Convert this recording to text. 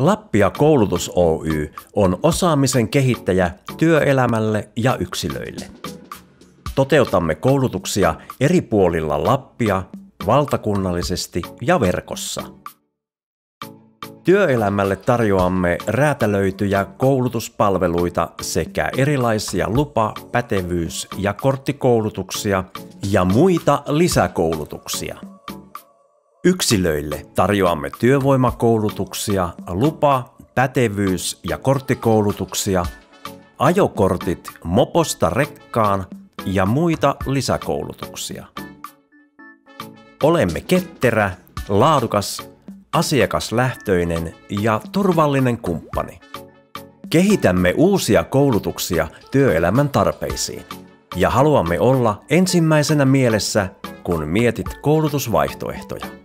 Lappia Koulutus Oy on osaamisen kehittäjä työelämälle ja yksilöille. Toteutamme koulutuksia eri puolilla Lappia, valtakunnallisesti ja verkossa. Työelämälle tarjoamme räätälöityjä koulutuspalveluita sekä erilaisia lupa-, pätevyys- ja korttikoulutuksia ja muita lisäkoulutuksia. Yksilöille tarjoamme työvoimakoulutuksia, lupa-, pätevyys- ja korttikoulutuksia, ajokortit moposta rekkaan ja muita lisäkoulutuksia. Olemme ketterä, laadukas, asiakaslähtöinen ja turvallinen kumppani. Kehitämme uusia koulutuksia työelämän tarpeisiin ja haluamme olla ensimmäisenä mielessä, kun mietit koulutusvaihtoehtoja.